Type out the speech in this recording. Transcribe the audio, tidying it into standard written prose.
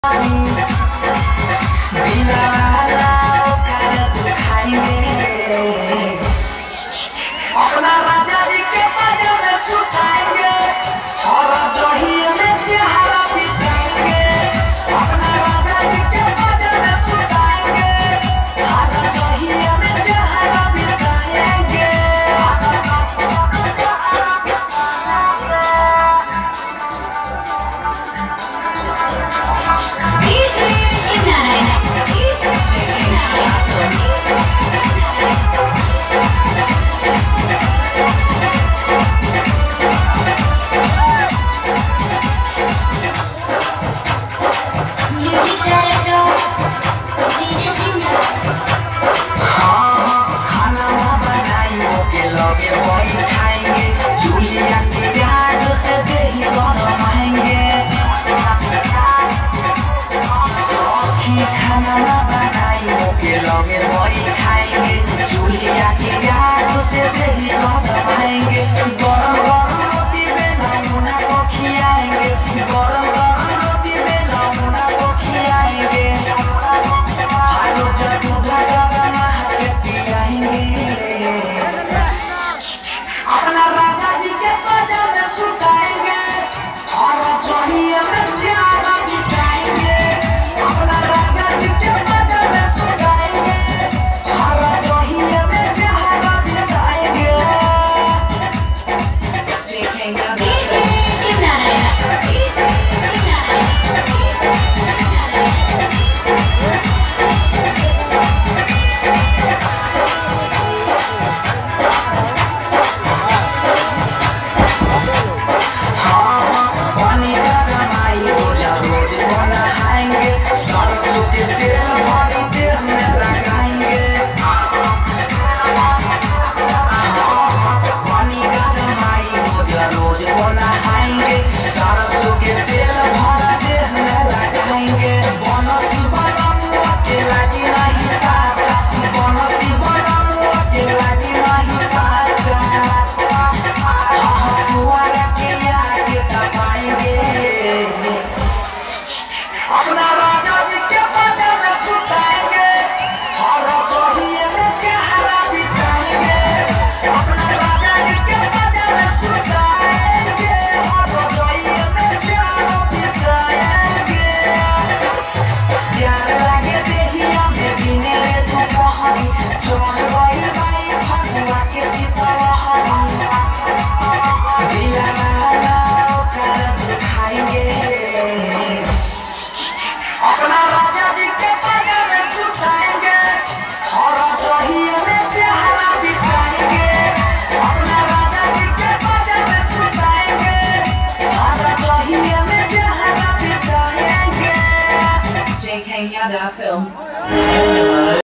अपना राजा जी के बाजा में सुताएंगे और दही में चेहरा बिताएंगे। अपना राजा जी के बाजा में सुताएंगे और दही में चेहरा बिताएंगे। खाना बनाई के लगे वही खाएंगे, चूल्हा की याद से दही बनाएंगे। गरम गरम रोटी में नमूना को खिलाएंगे, गरम गरम रोटी में नमूना को खिलाएंगे। हालो जब गरम के पिलाएंगे। अपना राजा जी के बाजा में सुताएंगे और चढ़िया में ज्यादा बिताएंगे। अपना राजा जी के बाजा में सुताएंगे और चढ़िया में ज्यादा बिताएंगे। सरसों के तेल भरा देह में लगाएंगे। बनसी बनमुआ के लागी नहीं पाता, बनसी बनमुआ के लागी नहीं पाता। फुआरा के आगे दबाएंगे। अपना राजा जी के बाजा में सुताएंगे और चढ़िए में चेहरा बिताएंगे। अपना राजा जी के बाजा में सुताएंगे और चढ़िए में चेहरा बिताएंगे। प्यार लगे देहिया में बिने रे दोपहरी, चढ़ गई बाई फगुआ के सीतलहरी। दिया वाला ओकर दुखाएंगे। अपना राजा जी के बाजा में सुताएंगे और दही में चेहरा बिताएंगे। अपना राजा जी के बाजा में सुताएंगे और दही में चेहरा बिताएंगे। JK Yada Films.